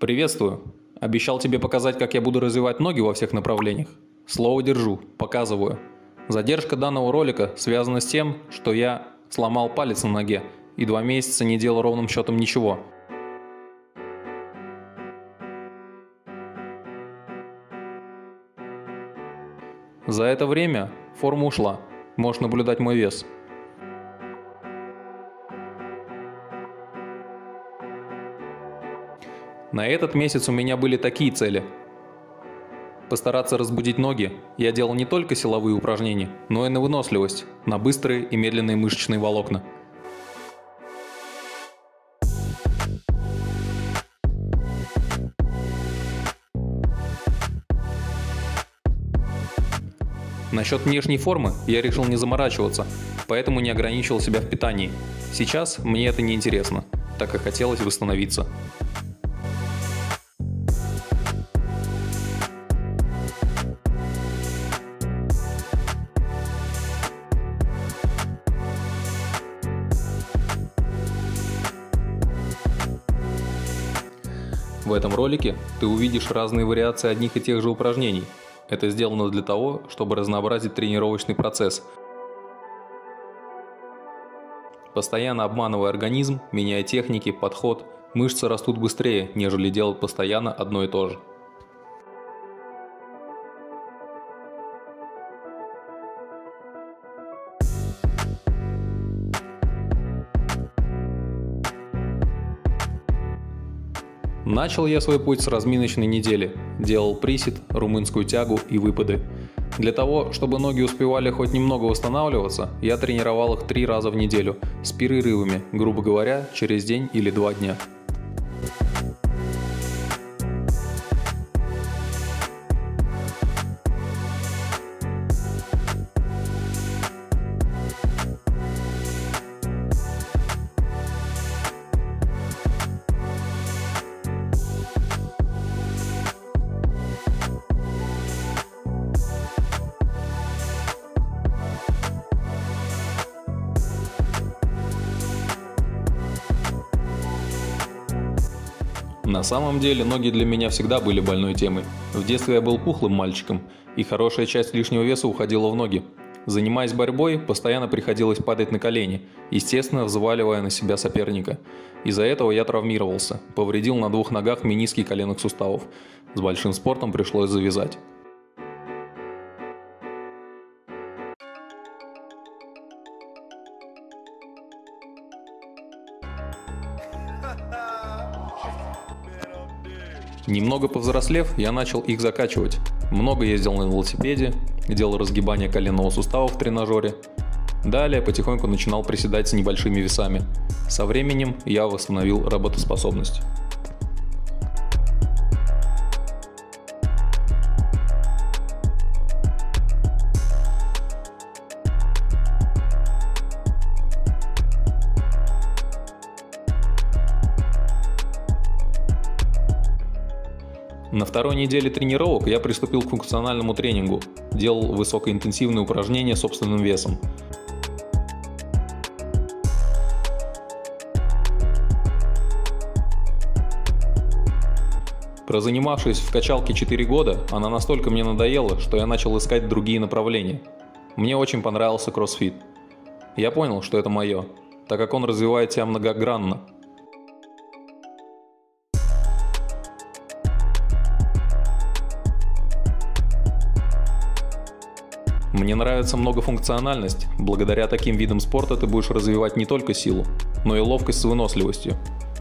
Приветствую. Обещал тебе показать, как я буду развивать ноги во всех направлениях. Слово держу, показываю. Задержка данного ролика связана с тем, что я сломал палец на ноге и 2 месяца не делал ровным счетом ничего. За это время форма ушла. Можешь наблюдать мой вес. На этот месяц у меня были такие цели. Постараться разбудить ноги. Я делал не только силовые упражнения, но и на выносливость, на быстрые и медленные мышечные волокна. Насчет внешней формы я решил не заморачиваться, поэтому не ограничивал себя в питании. Сейчас мне это не интересно, так как хотелось восстановиться. В этом ролике ты увидишь разные вариации одних и тех же упражнений. Это сделано для того, чтобы разнообразить тренировочный процесс. Постоянно обманывая организм, меняя техники, подход, мышцы растут быстрее, нежели делать постоянно одно и то же. Начал я свой путь с разминочной недели. Делал присед, румынскую тягу и выпады. Для того, чтобы ноги успевали хоть немного восстанавливаться, я тренировал их 3 раза в неделю, с перерывами, грубо говоря, через день или 2 дня. На самом деле ноги для меня всегда были больной темой. В детстве я был пухлым мальчиком, и хорошая часть лишнего веса уходила в ноги. Занимаясь борьбой, постоянно приходилось падать на колени, естественно, взваливая на себя соперника. Из-за этого я травмировался, повредил на 2 ногах мениски коленных суставов. С большим спортом пришлось завязать. Немного повзрослев, я начал их закачивать. Много ездил на велосипеде, делал разгибание коленного сустава в тренажере. Далее потихоньку начинал приседать с небольшими весами. Со временем я восстановил работоспособность. На 2-й неделе тренировок я приступил к функциональному тренингу, делал высокоинтенсивные упражнения собственным весом. Прозанимавшись в качалке 4 года, она настолько мне надоела, что я начал искать другие направления. Мне очень понравился кроссфит. Я понял, что это мое, так как он развивает тебя многогранно. Мне нравится многофункциональность. Благодаря таким видам спорта ты будешь развивать не только силу, но и ловкость с выносливостью.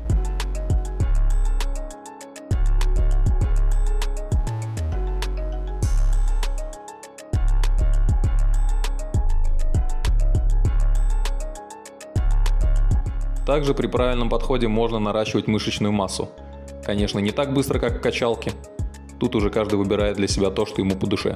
Также при правильном подходе можно наращивать мышечную массу. Конечно, не так быстро, как в качалке. Тут уже каждый выбирает для себя то, что ему по душе.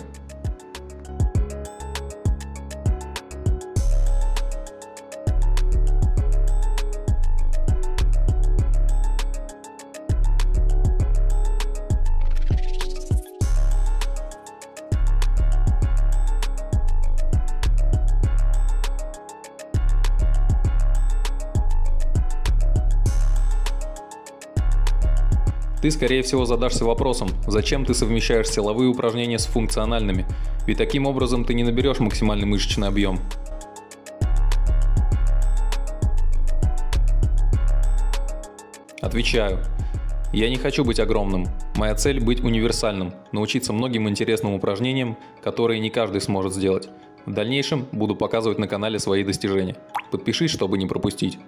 Ты, скорее всего, задашься вопросом, зачем ты совмещаешь силовые упражнения с функциональными, ведь таким образом ты не наберешь максимальный мышечный объем. Отвечаю. Я не хочу быть огромным. Моя цель – быть универсальным, научиться многим интересным упражнениям, которые не каждый сможет сделать. В дальнейшем буду показывать на канале свои достижения. Подпишись, чтобы не пропустить.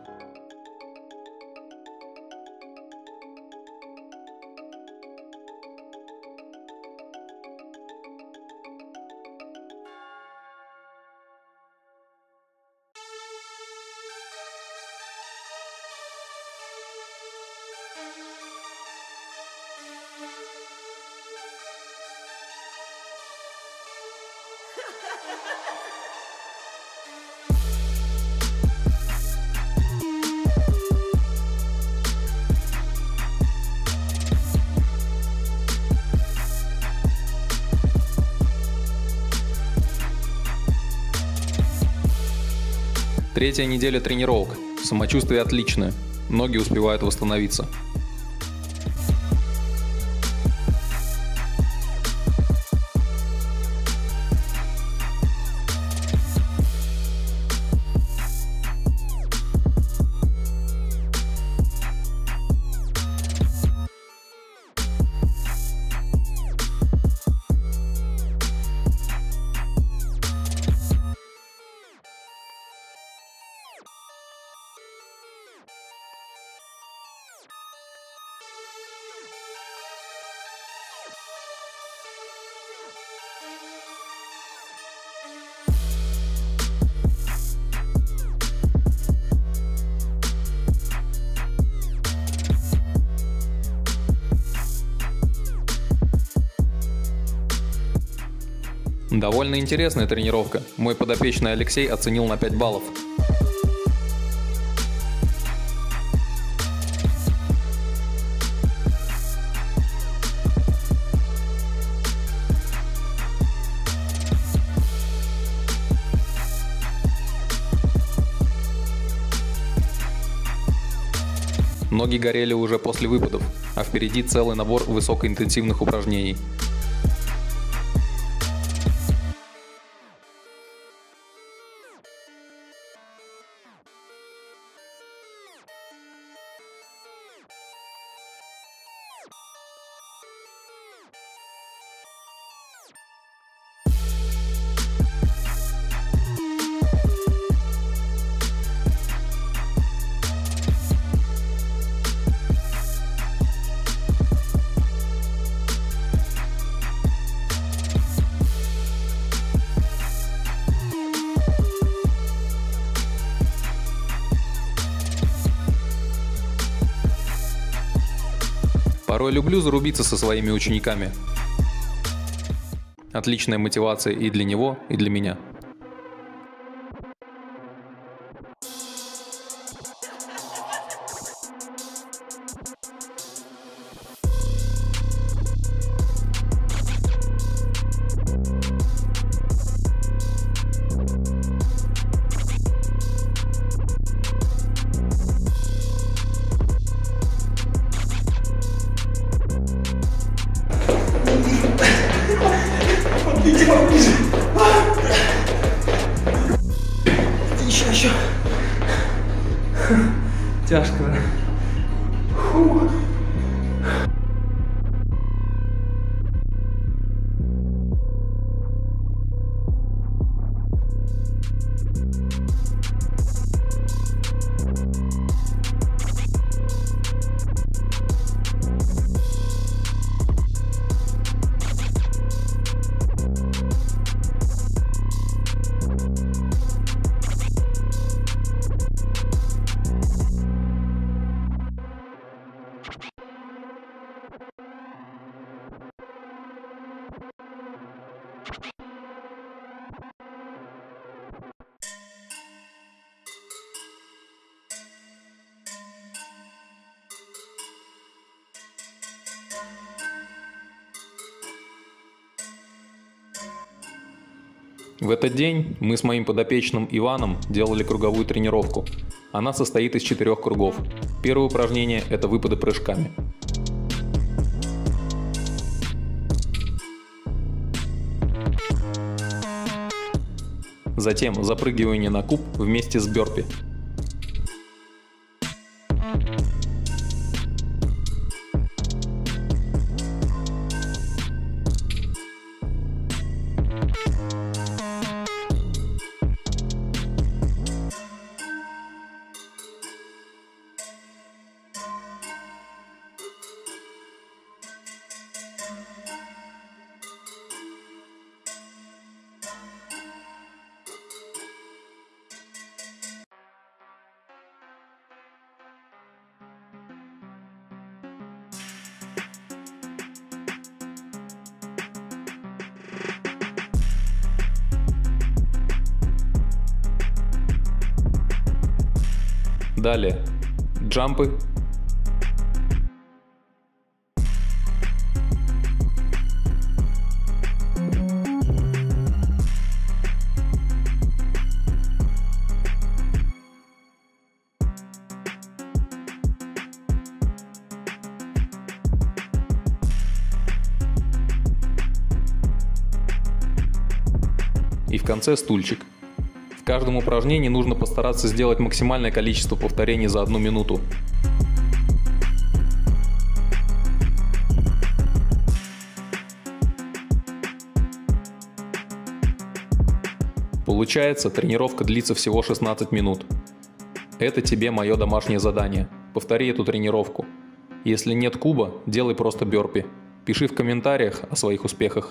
Третья неделя тренировок. Самочувствие отличное. Ноги успевают восстановиться. Довольно интересная тренировка. Мой подопечный Алексей оценил на 5 баллов. Ноги горели уже после выпадов, а впереди целый набор высокоинтенсивных упражнений. Порой люблю зарубиться со своими учениками. Отличная мотивация и для него, и для меня. Еще. Тяжко, да? Фу. В этот день мы с моим подопечным Иваном делали круговую тренировку. Она состоит из 4 кругов. Первое упражнение – это выпады прыжками. Затем запрыгивание на куб вместе с бёрпи. Далее джампы, и в конце стульчик. В каждом упражнении нужно постараться сделать максимальное количество повторений за 1 минуту. Получается, тренировка длится всего 16 минут. Это тебе мое домашнее задание. Повтори эту тренировку. Если нет куба, делай просто бёрпи. Пиши в комментариях о своих успехах.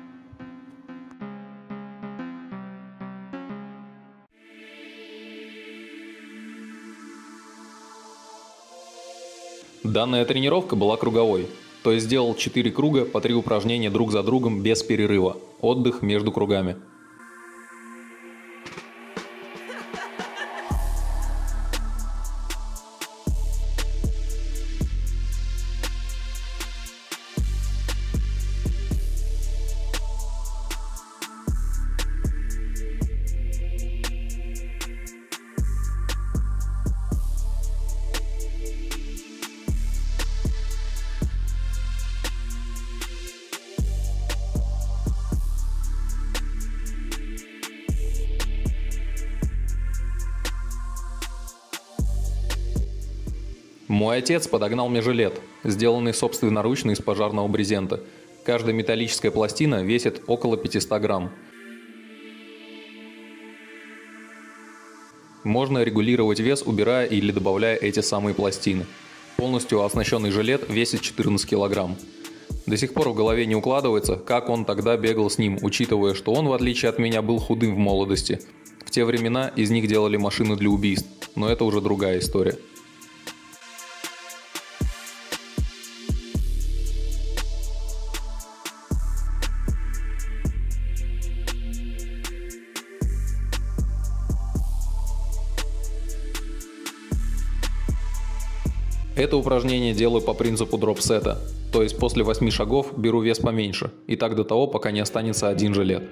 Данная тренировка была круговой, то есть сделал 4 круга по 3 упражнения друг за другом без перерыва, отдых между кругами. Мой отец подогнал мне жилет, сделанный собственноручно из пожарного брезента. Каждая металлическая пластина весит около 500 грамм. Можно регулировать вес, убирая или добавляя эти самые пластины. Полностью оснащенный жилет весит 14 килограмм. До сих пор в голове не укладывается, как он тогда бегал с ним, учитывая, что он, в отличие от меня, был худым в молодости. В те времена из них делали машины для убийств, но это уже другая история. Это упражнение делаю по принципу дроп-сета, то есть после 8 шагов беру вес поменьше, и так до того, пока не останется один жилет.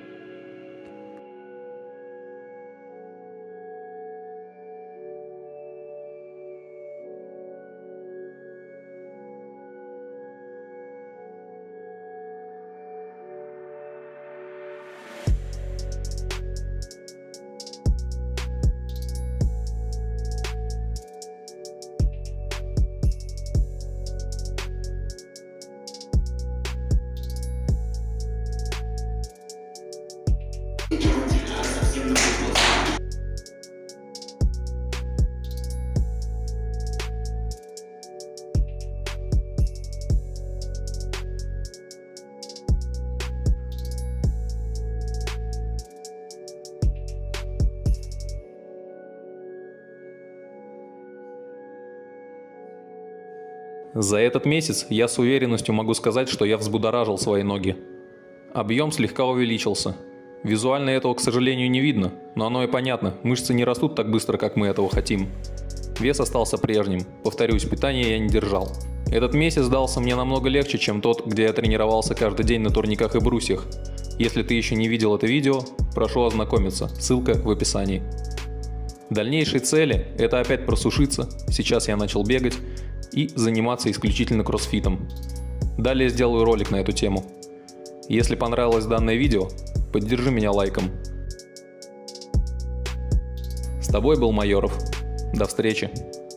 За этот месяц я с уверенностью могу сказать, что я взбудоражил свои ноги. Объем слегка увеличился. Визуально этого, к сожалению, не видно, но оно и понятно, мышцы не растут так быстро, как мы этого хотим. Вес остался прежним, повторюсь, питание я не держал. Этот месяц дался мне намного легче, чем тот, где я тренировался каждый день на турниках и брусьях. Если ты еще не видел это видео, прошу ознакомиться, ссылка в описании. Дальнейшие цели – это опять просушиться, сейчас я начал бегать, и заниматься исключительно кроссфитом. Далее сделаю ролик на эту тему. Если понравилось данное видео, поддержи меня лайком. тобой был Майоров. До встречи.